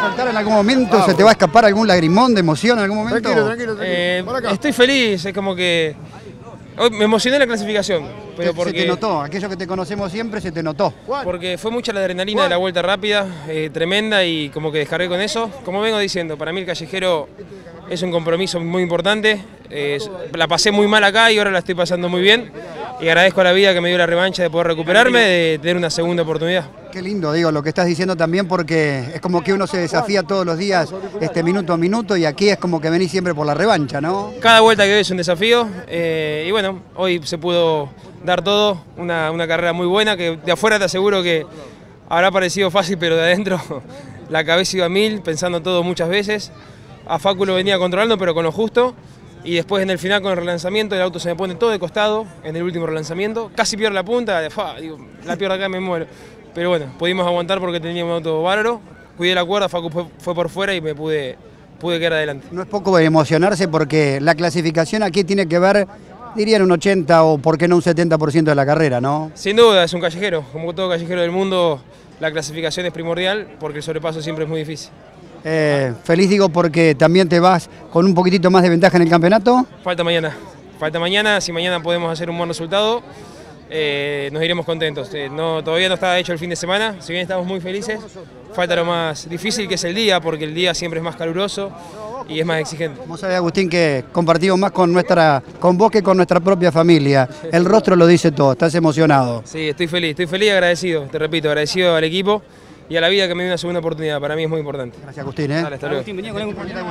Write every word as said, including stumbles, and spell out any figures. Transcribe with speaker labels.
Speaker 1: soltar en algún momento? Ah, ¿se te va a escapar algún lagrimón de emoción en algún momento?
Speaker 2: Tranquilo, tranquilo, tranquilo.
Speaker 3: Eh, estoy feliz, es como que... Hoy me emocioné la clasificación, pero porque...
Speaker 1: Se te notó, aquello que te conocemos siempre se te notó.
Speaker 3: Porque fue mucha la adrenalina de la vuelta rápida, eh, tremenda, y como que descargué con eso. Como vengo diciendo, para mí el callejero es un compromiso muy importante. Eh, la pasé muy mal acá y ahora la estoy pasando muy bien. Y agradezco a la vida que me dio la revancha de poder recuperarme, de tener una segunda oportunidad.
Speaker 1: Qué lindo, digo, lo que estás diciendo también, porque es como que uno se desafía todos los días, este minuto a minuto, y aquí es como que venís siempre por la revancha, ¿no?
Speaker 3: Cada vuelta que doy es un desafío, eh, y bueno, hoy se pudo dar todo, una, una carrera muy buena, que de afuera te aseguro que habrá parecido fácil, pero de adentro la cabeza iba a mil, pensando todo muchas veces. A Facu lo venía controlando, pero con lo justo. Y después en el final con el relanzamiento el auto se me pone todo de costado, en el último relanzamiento, casi pierdo la punta, fa, digo, la pierdo acá y me muero. Pero bueno, pudimos aguantar porque tenía un auto bárbaro, cuidé la cuerda, Facu fue, fue por fuera y me pude, pude quedar adelante.
Speaker 1: No es poco emocionarse porque la clasificación aquí tiene que ver, dirían un ochenta o por qué no un setenta por ciento de la carrera, ¿no?
Speaker 3: Sin duda, es un callejero, como todo callejero del mundo, la clasificación es primordial porque el sobrepaso siempre es muy difícil.
Speaker 1: Eh, feliz digo porque también te vas con un poquitito más de ventaja en el campeonato.
Speaker 3: Falta mañana, falta mañana, si mañana podemos hacer un buen resultado, eh, nos iremos contentos. Eh, no, todavía no está hecho el fin de semana, si bien estamos muy felices, falta lo más difícil que es el día, porque el día siempre es más caluroso y es más exigente.
Speaker 1: Vos sabés, Agustín, que compartimos más con, nuestra, con vos que con nuestra propia familia. El rostro lo dice todo, estás emocionado.
Speaker 3: Sí, estoy feliz, estoy feliz y agradecido, te repito, agradecido al equipo y a la vida que me dio una segunda oportunidad, para mí es muy importante.
Speaker 1: Gracias, Agustín. ¿eh?
Speaker 3: Dale, hasta luego.